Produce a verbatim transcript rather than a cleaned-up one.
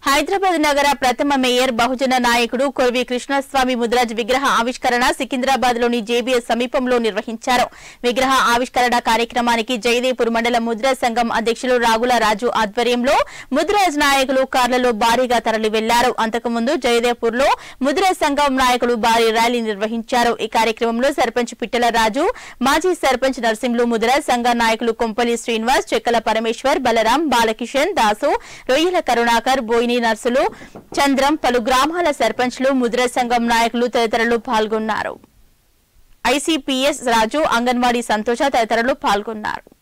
హైదరాబాద్ నగర ప్రథమ మేయర్ బహుజన నాయకుడు కొర్వి కృష్ణస్వామి ముద్రాజ్ విగ్రహ ఆవిష్కరణ సికింద్రాబాద్ లోని జేబీఎస్ సమీపంలో నిర్వహించారు. విగ్రహ ఆవిష్కరణ కార్యక్రమానికి జయదేపూర్ మండల ముద్రా సంఘం అధ్యక్షులు రాగుల రాజు ఆధ్వర్యంలో ముద్రాజ్ నాయకులు కార్లలో భారీగా తరలి వెళ్లారు. అంతకుముందు జయదేపూర్ లో ముద్రా సంఘం నాయకులు భారీ ర్యాలీ నిర్వహించారు. ఈ కార్యక్రమంలో సర్పంచ్ పిట్టల రాజు, మాజీ సర్పంచ్ నర్సింహులు, ముద్రా సంఘ నాయకులు కొంపల్లి శ్రీనివాస్, చెక్కల పరమేశ్వర్, బలరాం, బాలకిషన్, దాసు, రొయ్యల కరుణాకర్, బోయిని నర్సులు, చంద్రం, పలు గ్రామాల సర్పంచ్లు, ముద్రా సంఘం నాయకులు తదితరులు పాల్గొన్నారు. ఐసీపీఎస్ రాజు, అంగన్వాడీ సంతోష తదితరులు పాల్గొన్నారు.